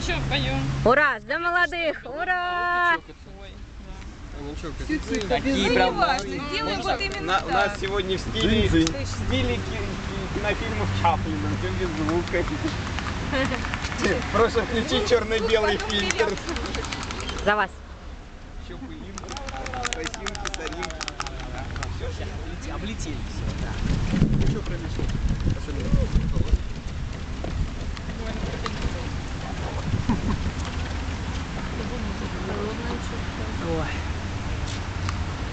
что, поем? Ура! С Днем молодых! Ура! Такие прям... Делаем вот именно У нас сегодня в стиле кинофильмов Чаплина, все без звука. Просто включи черно-белый фильтр. За вас. Еще пылинки, росинки, соринки. Все, облетели все, да. Ну что промешал?